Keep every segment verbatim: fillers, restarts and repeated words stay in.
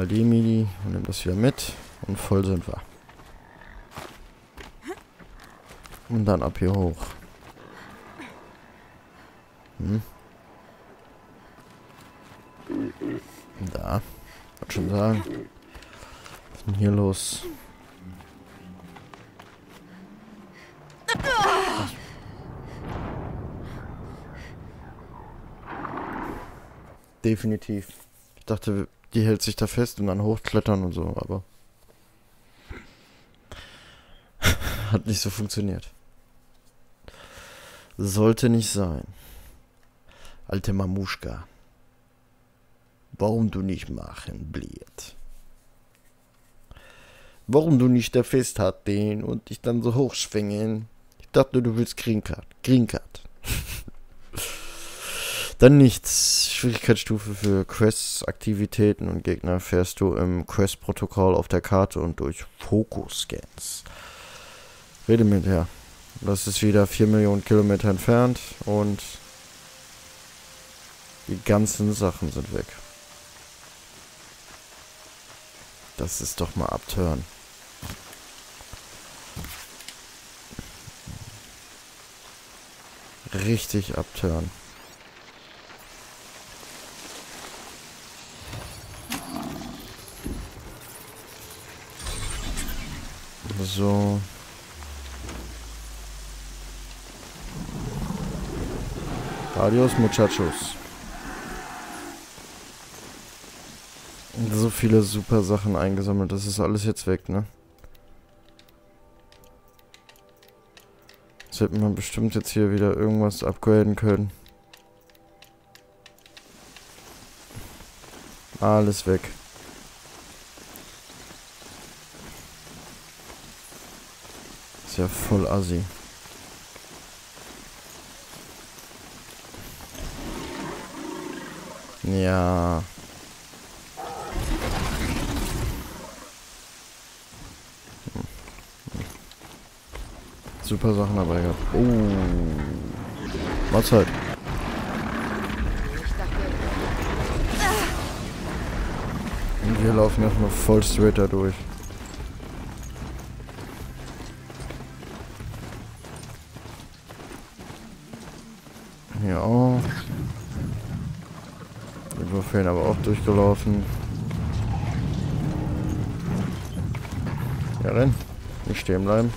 Mal die Mini und nimm das wieder mit. Und voll sind wir. Und dann ab hier hoch. Hm. Da. Wollte schon sagen. Was ist denn hier los? Definitiv. Ich dachte, die hält sich da fest und dann hochklettern und so, aber hat nicht so funktioniert. Sollte nicht sein. Alte Mamuschka. Warum du nicht machen, bliert? Warum du nicht da festhalten und dich dann so hochschwingen? Ich dachte, du willst Green Card. Green Card. Dann nichts. Schwierigkeitsstufe für Quest-Aktivitäten und Gegner fährst du im Quest-Protokoll auf der Karte und durch Fokus-Scans. Rede mit her. Das ist wieder vier Millionen Kilometer entfernt und die ganzen Sachen sind weg. Das ist doch mal abtören. Richtig abtören. So. Adios, Muchachos. So viele super Sachen eingesammelt. Das ist alles jetzt weg, ne? Jetzt hätte man bestimmt jetzt hier wieder irgendwas upgraden können. Alles weg. Ist ja voll assi. Ja. Super Sachen dabei gehabt. Oh. Mahlzeit. Und wir laufen erstmal voll straight da durch. Hier auch. Wir sind vorhin aber auch durchgelaufen. Ja, renn. Nicht stehen bleiben.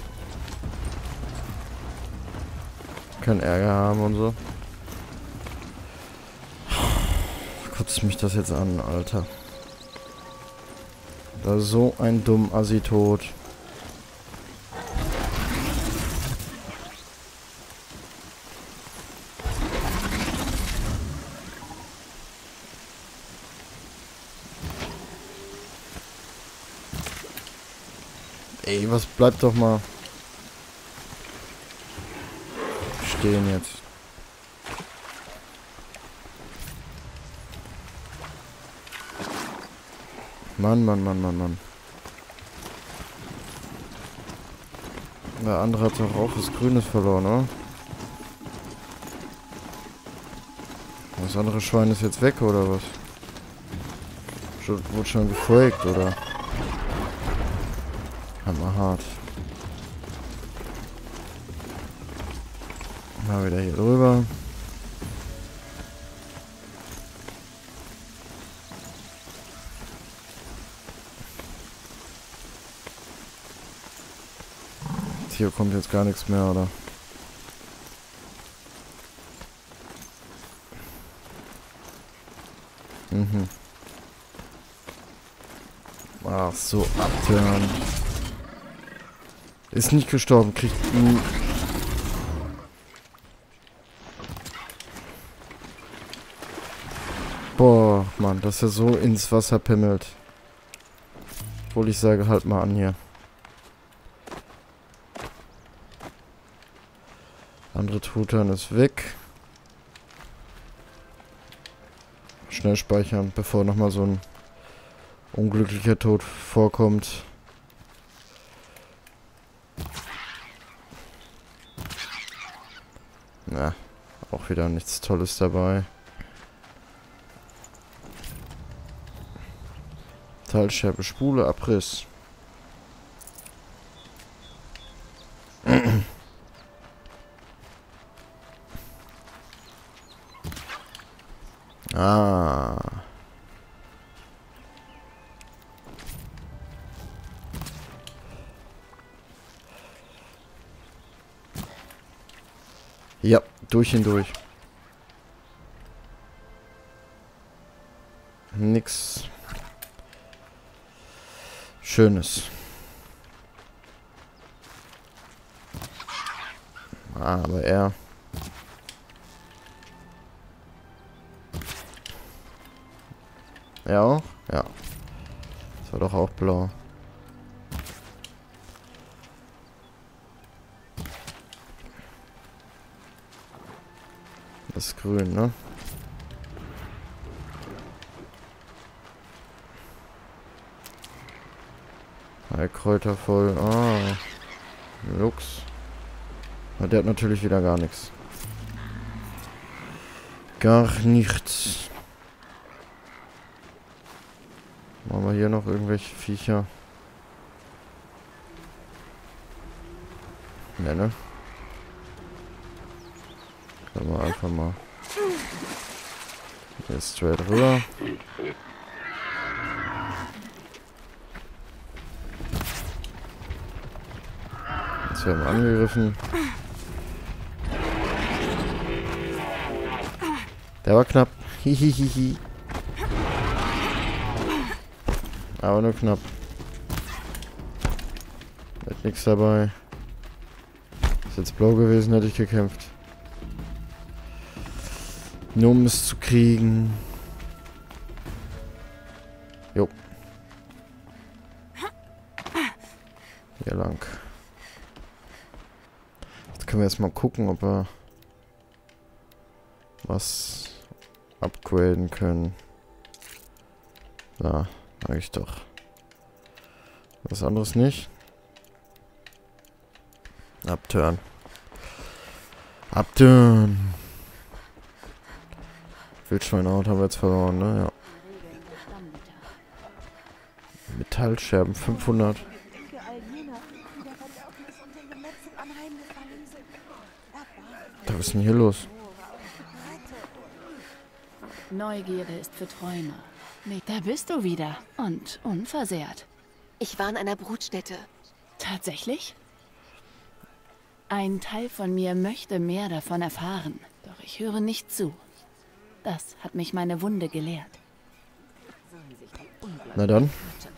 Kein Ärger haben und so. Kotzt mich das jetzt an, Alter. Da ist so ein dumm Assi tot. Ey, was bleibt doch mal stehen jetzt. Mann, Mann, Mann, Mann, Mann. Der andere hat doch auch was Grünes verloren, oder? Das andere Schwein ist jetzt weg, oder was? Schon, wurde schon gefreakt, oder? Hammerhart. Mal wieder hier drüber. Hier kommt jetzt gar nichts mehr, oder? Mhm. Ach so, abtören. Ist nicht gestorben, kriegt... Boah, Mann, dass er so ins Wasser pimmelt. Obwohl ich sage, halt mal an hier. Andere Truthahn ist weg. Schnell speichern, bevor nochmal so ein unglücklicher Tod vorkommt. Na, auch wieder nichts Tolles dabei. Metallscherbe, Spule, Abriss. Ah. Ja, durch hindurch. Nix Schönes. Ah, aber er. Er auch? Ja. Das war doch auch blau. Das ist grün, ne? Heilkräuter voll. Ah. Lux. Aber der hat natürlich wieder gar nichts. Gar nichts. Machen wir hier noch irgendwelche Viecher? Ne, ne? Können wir einfach mal hier straight rüber. Jetzt werden wir angegriffen. Der war knapp. Hihihihi. Aber nur knapp. Hat nichts dabei. Ist jetzt blau gewesen, hätte ich gekämpft. Nur um es zu kriegen. Jo. Hier lang. Jetzt können wir erstmal gucken, ob wir was upgraden können. Da, sag ich doch. Was anderes nicht. Upturn. Upturn. Wildschweinhaut haben wir jetzt verloren, ne? Ja. Metallscherben fünfhundert. Was ist denn hier los? Neugierde ist für Träumer. Nee, da bist du wieder. Und unversehrt. Ich war in einer Brutstätte. Tatsächlich? Ein Teil von mir möchte mehr davon erfahren. Doch ich höre nicht zu. Das hat mich meine Wunde gelehrt. Na dann.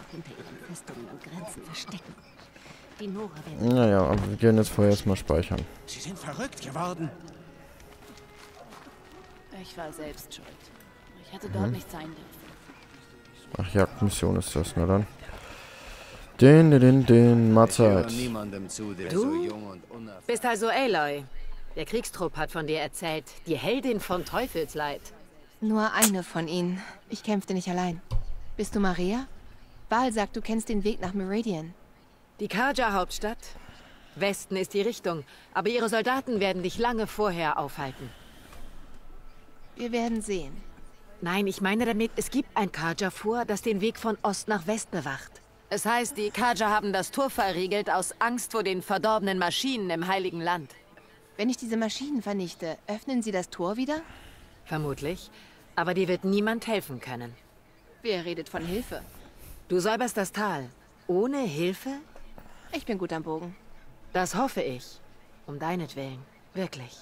Naja, aber wir gehen jetzt vorher erstmal speichern. Sie sind verrückt geworden. Ich war selbst schuld. Ich hätte dort mhm. nicht sein dürfen. Ach, Jagdmission ist das, na dann. Den, den, den, den, Mahlzeit. Du bist also Aloy. Der Kriegstrupp hat von dir erzählt. Die Heldin von Teufelsleid. Nur eine von ihnen. Ich kämpfte nicht allein. Bist du Maria? Baal sagt, du kennst den Weg nach Meridian. Die Carja-Hauptstadt? Westen ist die Richtung, aber ihre Soldaten werden dich lange vorher aufhalten. Wir werden sehen. Nein, ich meine damit, es gibt ein Carja-Fort, das den Weg von Ost nach West bewacht. Es heißt, die Carja haben das Tor verriegelt aus Angst vor den verdorbenen Maschinen im Heiligen Land. Wenn ich diese Maschinen vernichte, öffnen sie das Tor wieder? Vermutlich. Aber dir wird niemand helfen können. Wer redet von Hilfe? Du säuberst das Tal. Ohne Hilfe? Ich bin gut am Bogen. Das hoffe ich. Um deinetwillen. Wirklich.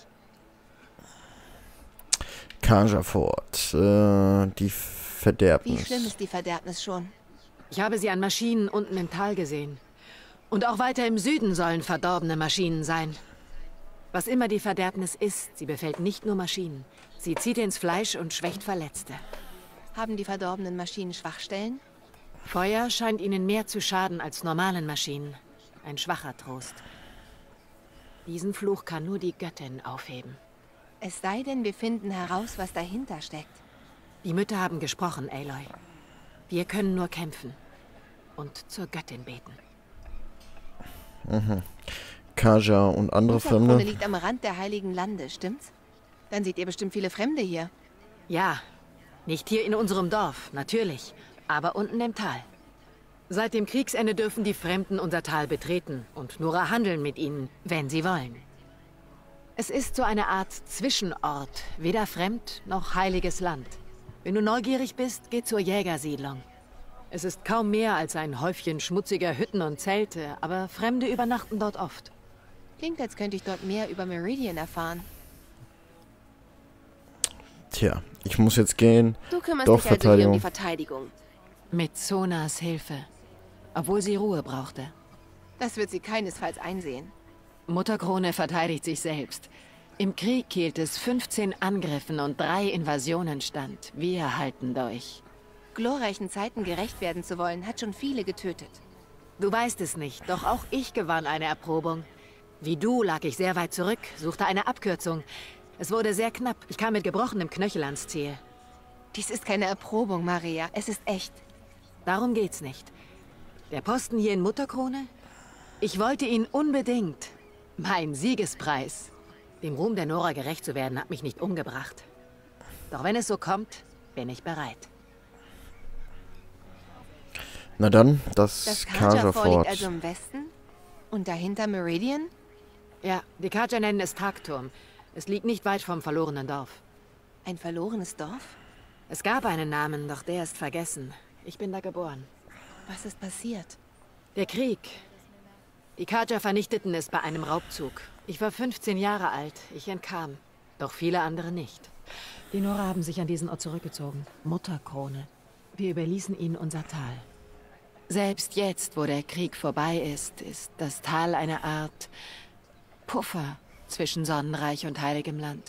Carja-Fort. Äh, die Verderbnis. Wie schlimm ist die Verderbnis schon? Ich habe sie an Maschinen unten im Tal gesehen. Und auch weiter im Süden sollen verdorbene Maschinen sein. Was immer die Verderbnis ist, sie befällt nicht nur Maschinen. Sie zieht ins Fleisch und schwächt Verletzte. Haben die verdorbenen Maschinen Schwachstellen? Feuer scheint ihnen mehr zu schaden als normalen Maschinen. Ein schwacher Trost. Diesen Fluch kann nur die Göttin aufheben. Es sei denn, wir finden heraus, was dahinter steckt. Die Mütter haben gesprochen, Aloy. Wir können nur kämpfen. Und zur Göttin beten. Mhm. Carja und andere Unsere Fremde. Krone liegt am Rand der Heiligen Lande, stimmt's? Dann seht ihr bestimmt viele Fremde hier. Ja, nicht hier in unserem Dorf, natürlich. Aber unten im Tal. Seit dem Kriegsende dürfen die Fremden unser Tal betreten und Nora handeln mit ihnen, wenn sie wollen. Es ist so eine Art Zwischenort, weder fremd noch heiliges Land. Wenn du neugierig bist, geh zur Jägersiedlung. Es ist kaum mehr als ein Häufchen schmutziger Hütten und Zelte, aber Fremde übernachten dort oft. Klingt, als könnte ich dort mehr über Meridian erfahren. Tja, ich muss jetzt gehen. Du kümmerst dich also hier um die Verteidigung. Mit Sonas Hilfe. Obwohl sie Ruhe brauchte. Das wird sie keinesfalls einsehen. Mutterkrone verteidigt sich selbst. Im Krieg hielt es fünfzehn Angriffen und drei Invasionen stand. Wir halten durch. Glorreichen Zeiten gerecht werden zu wollen, hat schon viele getötet. Du weißt es nicht, doch auch ich gewann eine Erprobung. Wie du lag ich sehr weit zurück, suchte eine Abkürzung. Es wurde sehr knapp. Ich kam mit gebrochenem Knöchel ans Ziel. Dies ist keine Erprobung, Maria. Es ist echt. Darum geht's nicht. Der Posten hier in Mutterkrone? Ich wollte ihn unbedingt. Mein Siegespreis. Dem Ruhm der Nora gerecht zu werden, hat mich nicht umgebracht. Doch wenn es so kommt, bin ich bereit. Na dann, das, das Kaja Fort liegt Fort. also im Westen? Und dahinter Meridian? Ja, die Kaja nennen es Tagturm. Es liegt nicht weit vom verlorenen Dorf. Ein verlorenes Dorf? Es gab einen Namen, doch der ist vergessen. Ich bin da geboren. Was ist passiert? Der Krieg. Die Kaja vernichteten es bei einem Raubzug. Ich war fünfzehn Jahre alt. Ich entkam. Doch viele andere nicht. Die Nora haben sich an diesen Ort zurückgezogen. Mutterkrone. Wir überließen ihnen unser Tal. Selbst jetzt, wo der Krieg vorbei ist, ist das Tal eine Art Puffer zwischen Sonnenreich und heiligem Land.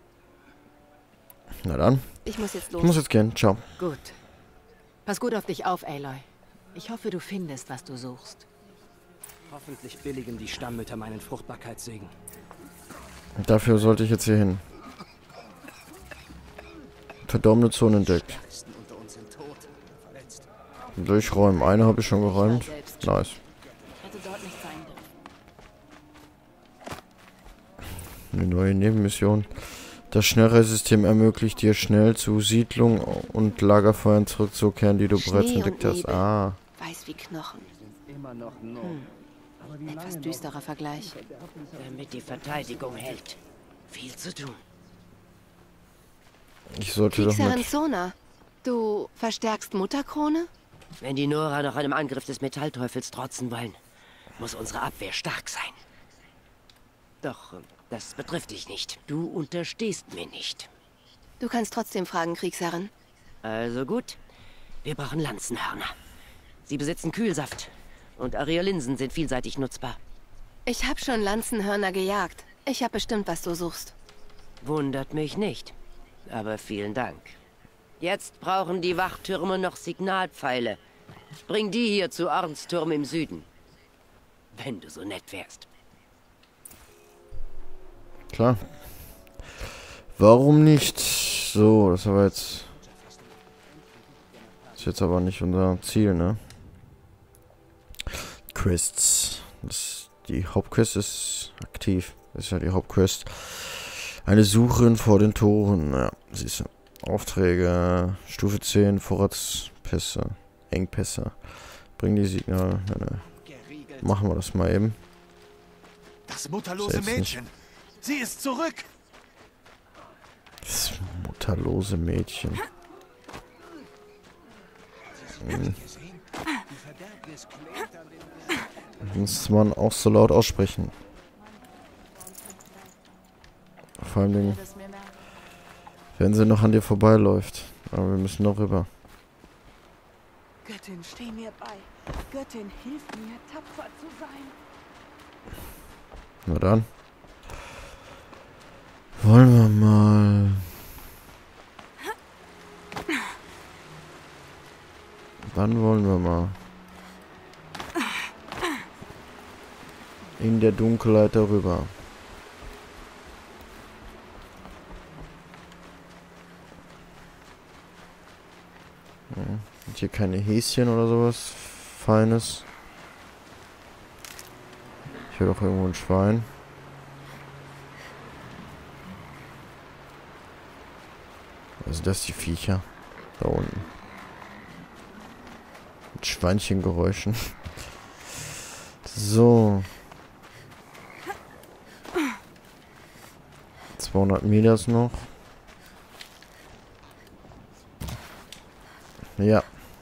Na dann. Ich muss jetzt los. Ich muss jetzt gehen. Ciao. Gut. Pass gut auf dich auf, Aloy. Ich hoffe, du findest, was du suchst. Hoffentlich billigen die Stammmütter meinen Fruchtbarkeitssegen. Und dafür sollte ich jetzt hier hin. Verdorbene Zone entdeckt. Durchräumen. Eine habe ich schon geräumt. Nice. Hätte dort nicht sein dürfen. Eine neue Nebenmission. Das Schnellreisesystem ermöglicht dir schnell zu Siedlungen und Lagerfeuern zurückzukehren, die du Schnee bereits und entdeckt hast. Nebel. Ah. Weiß wie Knochen. Immer noch no. Hm. Etwas düsterer Vergleich. Damit die Verteidigung hält. Viel zu tun. Ich sollte doch Kriegsherrin mit... Sona, du verstärkst Mutterkrone? Wenn die Nora noch einem Angriff des Metallteufels trotzen wollen, muss unsere Abwehr stark sein. Doch äh, das betrifft dich nicht. Du unterstehst mir nicht. Du kannst trotzdem fragen, Kriegsherrin. Also gut. Wir brauchen Lanzenhörner. Sie besitzen Kühlsaft. Und Areolinsen sind vielseitig nutzbar. Ich habe schon Lanzenhörner gejagt. Ich habe bestimmt, was du suchst. Wundert mich nicht. Aber vielen Dank. Jetzt brauchen die Wachtürme noch Signalpfeile. Bring die hier zu Ornsturm im Süden. Wenn du so nett wärst. Klar. Warum nicht? So, das war jetzt... Das ist jetzt aber nicht unser Ziel, ne? Quests. Das, die Hauptquest ist aktiv. Das ist ja die Hauptquest. Eine Suche vor den Toren. Ja, siehst du. Aufträge. Stufe zehn. Vorratspässe. Engpässe. Bring die Signale. Ja, ne. Machen wir das mal eben. Das mutterlose Selbst Mädchen. nicht. Sie ist zurück. Das mutterlose Mädchen. Hm. Muss man auch so laut aussprechen. Vor allem, Dingen, wenn sie noch an dir vorbeiläuft. Aber wir müssen noch rüber. Göttin, steh mir bei. Göttin, hilf mir, tapfer zu sein. Na dann. Wollen wir mal... Dann wollen wir mal... in der Dunkelheit darüber. Ja, und hier keine Häschen oder sowas Feines. Ich höre doch irgendwo ein Schwein. Also das die Viecher da unten. Mit Schweinchengeräuschen. So. zweihundert Meters noch. Ja.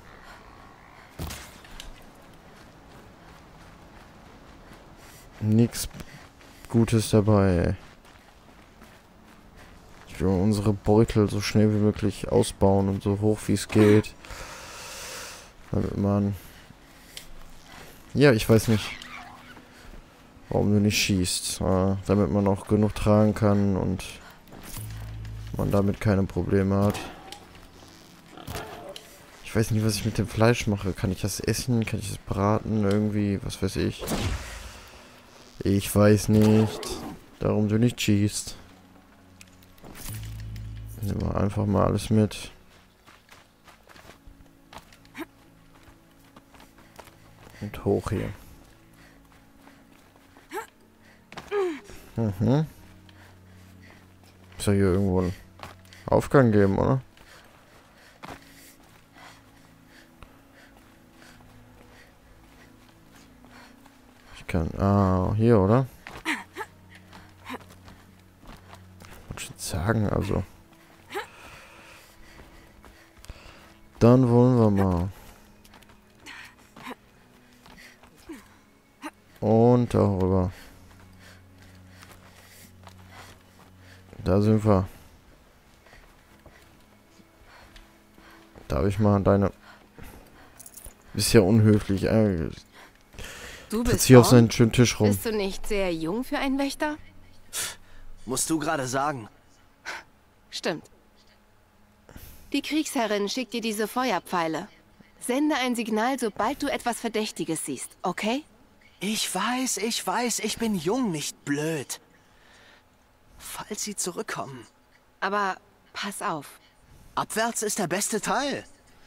Nix Gutes dabei, ey. Ich will unsere Beutel so schnell wie möglich ausbauen und so hoch wie es geht. Damit man... Ja, ich weiß nicht, warum du nicht schießt. Äh, damit man auch genug tragen kann und man damit keine Probleme hat. Ich weiß nicht, was ich mit dem Fleisch mache. Kann ich das essen? Kann ich das braten? Irgendwie, was weiß ich. Ich weiß nicht. Darum du nicht schießt. Nehmen wir einfach mal alles mit. Und hoch hier. Mhm. Muss ja hier irgendwo einen Aufgang geben, oder? Ich kann... Ah, hier, oder? Was soll ich jetzt sagen, also... Dann wollen wir mal. Und darüber. Da sind wir. Darf ich mal deine... Ist ja unhöflich. Äh, Du bist hier auf Orm? seinen schönen Tisch rum. Bist du nicht sehr jung für einen Wächter? Musst du gerade sagen. Stimmt. Die Kriegsherrin schickt dir diese Feuerpfeile. Sende ein Signal, sobald du etwas Verdächtiges siehst, okay? Ich weiß, ich weiß, ich bin jung, nicht blöd. Falls sie zurückkommen. Aber pass auf. Abwärts ist der beste Teil.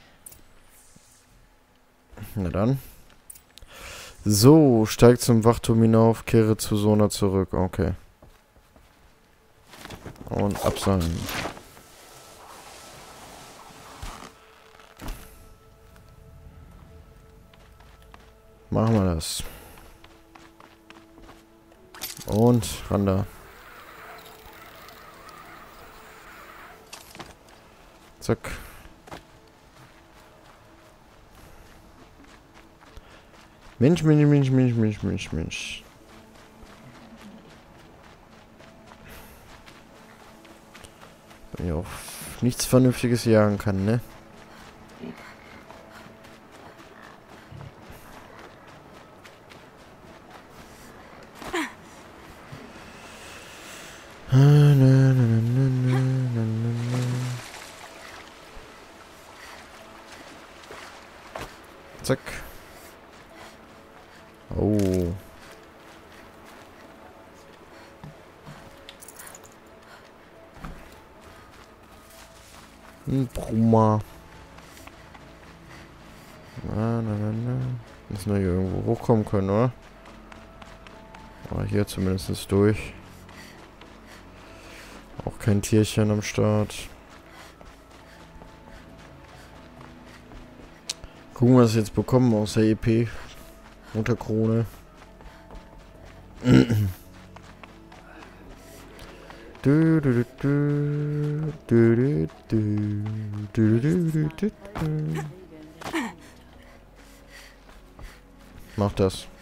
Na dann. So, steig zum Wachturm hinauf, kehre zu Sona zurück. Okay. Und abseilen. Machen wir das. Und ran da. Zack. Mensch, Mensch, Mensch, Mensch, Mensch, Mensch, Mensch. Wenn ich auch nichts Vernünftiges jagen kann, ne? Zack. Oh. Ein Brummer. Na, na, na, na. Müssen wir hier irgendwo hochkommen können, oder? Aber hier zumindest durch. Auch kein Tierchen am Start. Gucken, was wir jetzt bekommen aus der E P. Unterkrone. Du, du, du, du, du, du, du, du, du, du. Mach das.